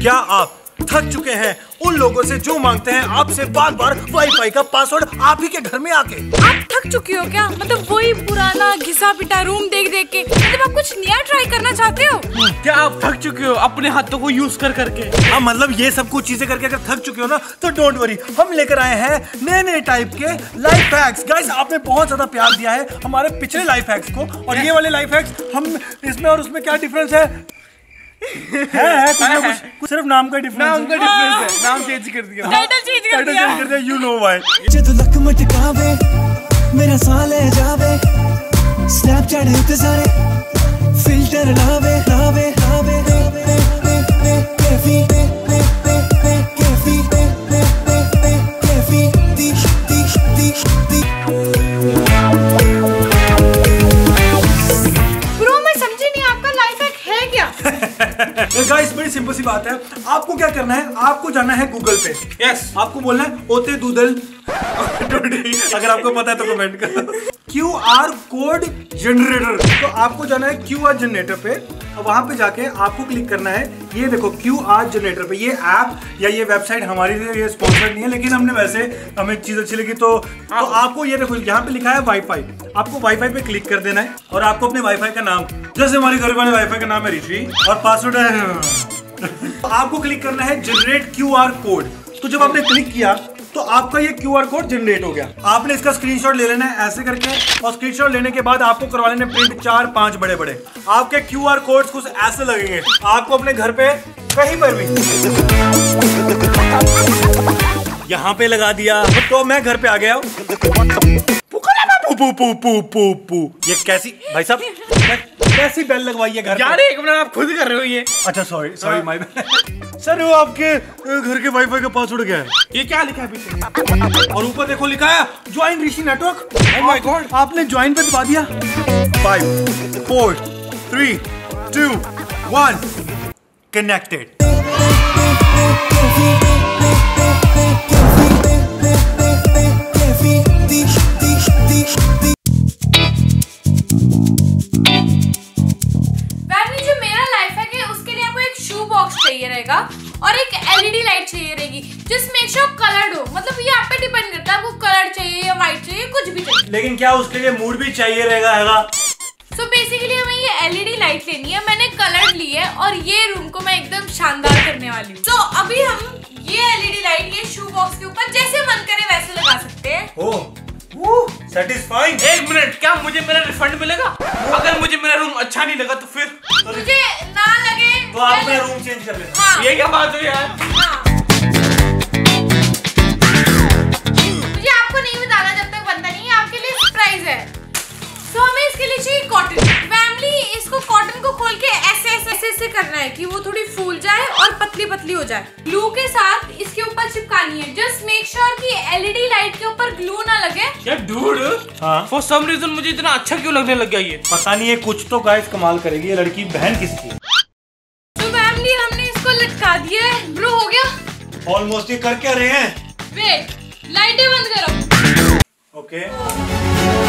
क्या आप थक चुके हैं उन लोगों से जो मांगते हैं आपसे बार बार वाईफाई का पासवर्ड आप ही के घर में आके? आप थक चुके हो क्या? मतलब वही पुराना घिसा पिटा रूम देख देख के, मतलब आप कुछ नया ट्राई करना चाहते हो? क्या आप थक चुके हो अपने हाथों को यूज कर करके? हाँ, मतलब ये सब कुछ चीजें करके अगर थक चुके हो ना तो डोंट वरी, हम लेकर आए हैं नए नए टाइप के लाइफ हैक्स। गाइस, आपने बहुत ज्यादा प्यार दिया है हमारे पिछले लाइफ हैक्स को, और ये वाले लाइफ हैक्स हम इसमें और उसमें क्या डिफरेंस है? कुछ सिर्फ नाम का डिफरेंस है। नाम चेंज कर दिया, टाइटल चेंज कर दिया। You know why. जद लक मटकावे मेरा साह ले जावे, स्नैपचैट उते सारे फिल्टर लावे लावे लावे कैफी कैफी कैफी दी दी दी दी। ब्रो मैं समझी नहीं, आपका लाइफ हैक है क्या? गाइस, बड़ी सिंपल सी बात है। आपको क्या करना है, आपको जाना है गूगल पे। यस, आपको बोलना है ओते दूदल अगर आपको पता है तो कमेंट करो। QR कोड जनरेटर, तो आपको जाना है QR जनरेटर पे, और वहां पे जाके आपको क्लिक करना है। ये देखो QR जनरेटर पे, ये ऐप या ये वेबसाइट हमारे लिए ये स्पॉन्सर्ड नहीं है, लेकिन हमने वैसे हमें चीज अच्छी लगी तो आपको ये देखो यहाँ पे लिखा है वाईफाई। आपको वाईफाई पे क्लिक कर देना है और आपको अपने वाईफाई का नाम, जैसे हमारे घर वाले वाईफाई का नाम है ऋषि और पासवर्ड है आपको क्लिक करना है जनरेट QR कोड। तो जब आपने क्लिक किया तो आपका ये QR कोड जनरेट हो गया। आपने इसका स्क्रीनशॉट ले लेना है ऐसे करके, और स्क्रीनशॉट लेने के बाद आपको करवा लेने प्रिंट 4-5 बड़े बड़े। आपके QR कोड्स कुछ ऐसे लगेंगे आपको अपने घर पे कहीं पर भी। यहाँ पे लगा दिया तो मैं घर पे आ गया हूँ। पू पू पू पू पू, ये कैसी भाई साहब कैसी बेल लगवाई है घर यार? एक मिनट, आप खुद कर रहे हो ये? अच्छा सॉरी माय बैड सर। वो आपके घर के वाईफाई का पासवर्ड क्या है? ये क्या लिखा है पीछे? और ऊपर देखो लिखा है join Rishi network. Oh my god, आपने ज्वाइन पे दबा दिया। 5 4 3 2 1 कनेक्टेड। रहेगा और एक LED लाइट चाहिए रहेगी जिस मेक श्योर कलर्ड हो। मतलब ये आप पे डिपेंड करता है, आपको कलर चाहिए या व्हाइट चाहिए, कुछ भी चाहिए। लेकिन क्या उसके लिए मूड भी चाहिए रहेगा? सो बेसिकली हमें ये LED लाइट लेनी है। मैंने कलर ली है और ये रूम को मैं एकदम शानदार करने वाली हूँ। तो अभी हम ये LED लाइट ये शू बॉक्स के ऊपर जैसे मन करे वैसे लगा सकते हैं। सेटिस्फाइंग। एक मिनट, क्या मुझे मेरा रिफंड मिलेगा? अगर मुझे मेरा रूम अच्छा नहीं लगा तो फिर? मुझे ना लगे तो आप अपना रूम चेंज कर लेना। हाँ। ये क्या बात हुई यार? हाँ। मुझे आपको नहीं बताना जब तक बनता नहीं है, आपके लिए सरप्राइज है। तो हमें इसके लिए चाहिए कॉटन। फैमिली, इसको कॉटन को खोल के ऐसे करना है कि वो थोड़ी फूल जाए और पतली पतली हो जाए। ग्लू के साथ इसके ऊपर चिपकानी है। जस्ट मेक श्योर कि LED लाइट के ऊपर ग्लू ना लगे। यार डूड, फॉर सम रीजन मुझे इतना अच्छा क्यों लगने लग गया ये? पता नहीं है, कुछ तो गाइस कमाल करेगी। ये लड़की बहन किसकी है? तो फैमिली हमने इसको लटका दिया है। ब्रो हो गया ऑलमोस्ट। ये कर क्या रहे हैं? वेट, लाइटें बंद करो। ओके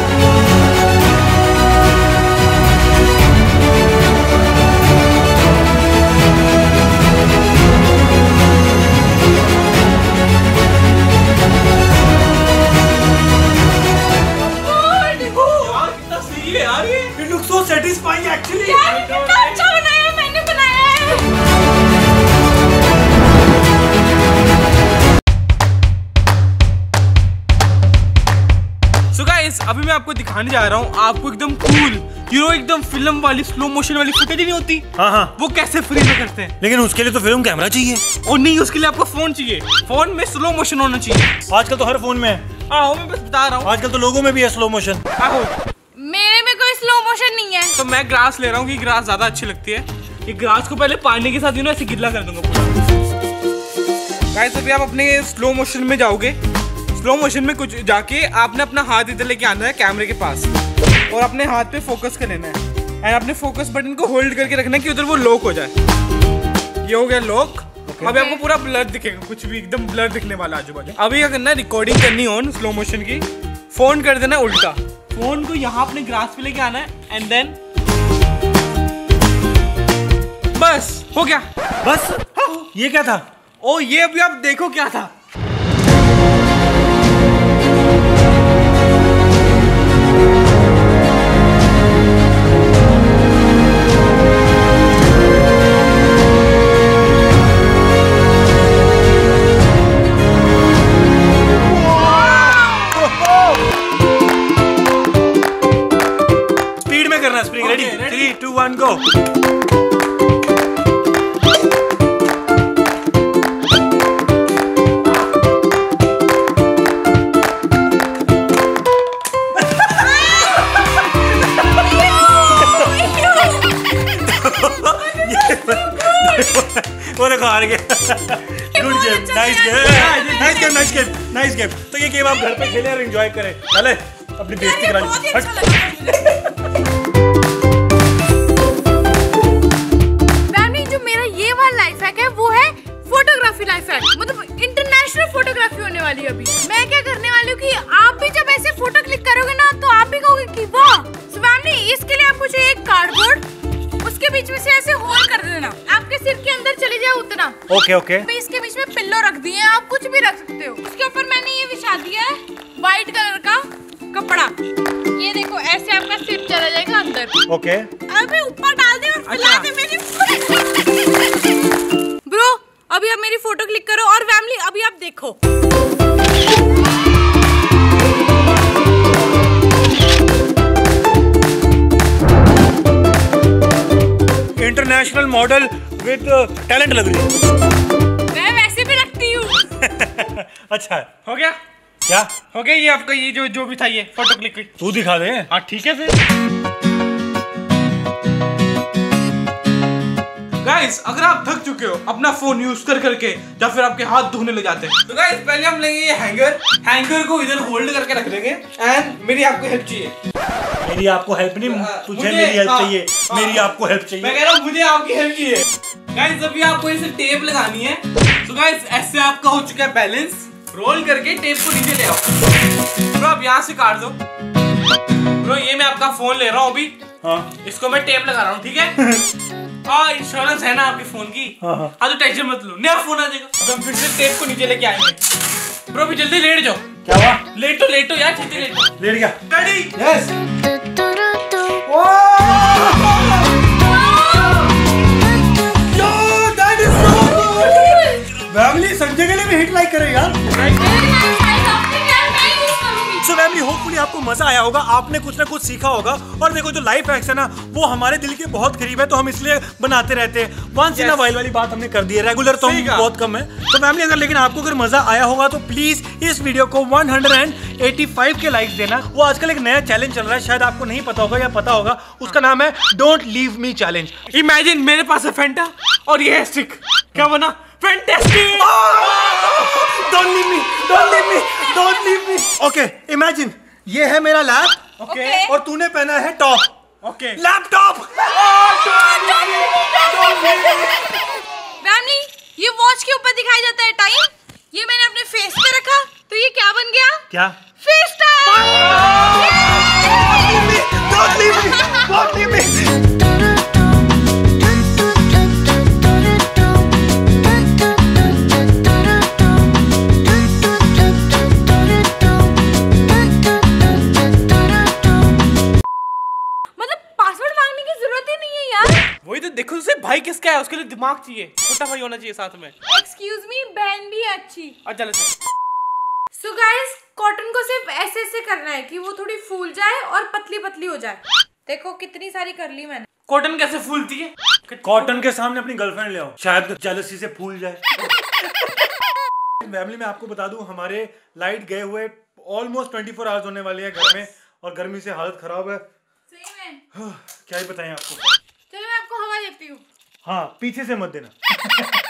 यार ये It looks so satisfying actually. यार कितना अच्छा बनाया है, मैंने बनाया है। So guys, अभी मैं आपको दिखाने जा रहा हूँ आपको एकदम कूल एकदम फिल्म वाली स्लो मोशन वाली फुटेज नहीं होती? हाँ, वो कैसे फ्री में करते हैं। लेकिन उसके लिए तो फिल्म कैमरा चाहिए। और नहीं, उसके लिए आपको फोन चाहिए। फोन में स्लो मोशन होना चाहिए। आजकल तो हर फोन में है। आओ मैं बस बता रहा हूँ, आजकल तो लोगों में भी है स्लो मोशन। आओ। मेरे में कोई स्लो मोशन नहीं है। तो मैं ग्रास ले रहा हूँ कि ग्रास ज्यादा अच्छी लगती है। ये ग्रास को पहले पानी के साथ ऐसे गिल्ला कर दूंगा पूरा। गाइस अभी आप अपने स्लो मोशन में जाओगे। स्लो मोशन में कुछ जाके आपने अपना हाथ इधर लेके आना है कैमरे के पास और अपने हाथ पे फोकस कर लेना है। एंड अपने फोकस बटन को होल्ड करके रखना है कि उधर वो लॉक हो जाए। ये हो गया लॉक। अभी आपको पूरा ब्लर दिखेगा, कुछ भी एकदम ब्लर दिखने वाला आजू बाजू। अभी क्या करना है, रिकॉर्डिंग करनी ऑन स्लो मोशन की। फोन कर देना उल्टा, फोन को यहाँ अपने ग्रास पे लेके आना है एंड देन बस हो गया। बस ये क्या था? ओ ये अभी आप देखो क्या था। स्पीड में करना, स्प्रिंग। रेडी? 3, 2, 1 गो। वो देखो हार गया। Good game, nice game, nice game, nice game, nice game. तो ये गेम आप घर पे खेलें और एंजॉय करें। चले अपनी बेइज्जती करा ली। फैमिली जो मेरा ये वाला लाइफ हैक है वो है फोटोग्राफी लाइफ हैक। मतलब इंटरनेशनल फोटोग्राफी होने वाली है अभी। मैं क्या करने वाली हूँ कि आप भी जब ऐसे फोटो क्लिक करोगे ना तो आप भी कहोगे कि वाह। सो फैमिली इसके लिए आपको चाहिए एक कार्डबोर्ड, उसके बीच में से ऐसे होल कर देना, आपके सिर के अंदर चली जाए उतना। Okay okay. इसके बीच में पिल्लो रख दिए, आप कुछ भी रख सकते हो। उसके ऊपर मैंने ये बिछा दिया है व्हाइट कलर का कपड़ा। ये देखो ऐसे आपका सिर चला जाएगा अंदर। ओके। अबे ऊपर डाल दे और फैला दे मेरी। ब्रो अभी आप मेरी फोटो क्लिक करो और फैमिली अभी आप देखो। इंटरनेशनल मॉडल विद टैलेंट लग रही है। मैं वैसे भी रखती हूँ। अच्छा है। हो गया? क्या हो गया? ये आपका ये जो भी था ये फोटो क्लिक की। तू दिखा दे। हाँ ठीक है फिर। गाइस अगर आप थक चुके हो अपना फोन यूज कर करके या फिर आपके हाथ धोने लग जाते हैं तो गाइस पहले हम लेंगे ये हैंगर को इधर होल्ड करके रख देंगे। एंड मेरी आपको हेल्प चाहिए। मेरी आपको हेल्प नहीं, तुझे मेरी हेल्प चाहिए। मेरी आपको हेल्प चाहिए। मैं कह रहा हूँ मुझे आपकी हेल्प चाहिए। गाइस अभी आपको इसे टेप लगानी है। तो गाइस ऐसे आपका हो चुका है बैलेंस। रोल करके टेप को नीचे ले आओ। ब्रो अब यहाँ से काट दो। ब्रो ये मैं आपका फोन ले रहा हूँ अभी। हाँ। इसको मैं टेप लगा रहा हूँ, ठीक है? हाँ इंश्योरेंस है ना आपके फोन की? हाँ। तो टेंशन मत लो, नया फोन आ जाएगा। अब हम फिर से टेप को नीचे लेके आएंगे। ब्रो अभी जल्दी लेट जाओ। क्या हुआ? लेटो यार, छेती लेटो। लेट गया। रेडी? यस। फैमिली संजय के लिए भी हिट लाइक करे यार। सो फैमिली होपफुली आपको मजा आया होगा, आपने कुछ ना कुछ सीखा होगा। और देखो जो लाइफ हैक्स है ना वो हमारे दिल के बहुत करीब है, तो हम इसलिए बनाते रहते हैं। वंस इन अ वाइल वाली बात हमने कर दी है, रेगुलर तो हम बहुत कम है। तो फैमिली अगर लेकिन आपको अगर मजा आया होगा तो प्लीज इस वीडियो को 185 के लाइक्स देना। वो आजकल एक नया चैलेंज चल रहा है, शायद आपको नहीं पता होगा या पता होगा। उसका नाम है don't leave me challenge. Imagine मेरे पास है फैंटा और ये है स्टिक, क्या बना? Fantastic! Don't leave me, don't leave me, don't leave me. Okay, imagine ये है मेरा लैप। ओके। और तूने पहना है टॉप। ओके। लैपटॉप। फैमिली ये वॉच के ऊपर दिखाई जाता है टाइम। ये मैंने अपने फेस पे रखा तो ये क्या बन गया? क्या? Face time. Don't leave me, don't leave me. वही तो देखो उसे भाई किसका है, उसके लिए दिमाग चाहिए, छोटा भाई होना चाहिए साथ में। एक्सक्यूज मी, बहन भी अच्छी। अच्छा सो गाइस कॉटन को सिर्फ ऐसे ऐसे करना है कि वो थोड़ी फूल जाए और पतली पतली हो जाए। देखो कितनी सारी कर ली मैंने। कॉटन कैसे फूलती है? कॉटन के सामने अपनी गर्लफ्रेंड ले आओ, शायद जेलसी से फूल जाए। फैमिली में आपको बता दूं हमारे लाइट गए हुए ऑलमोस्ट 24 आवर्स होने वाले हैं घर में, और गर्मी से हालत खराब है। सही में? क्या ही बताएं आपको। चलो मैं आपको हवा देती हूँ। हाँ पीछे से मत देना।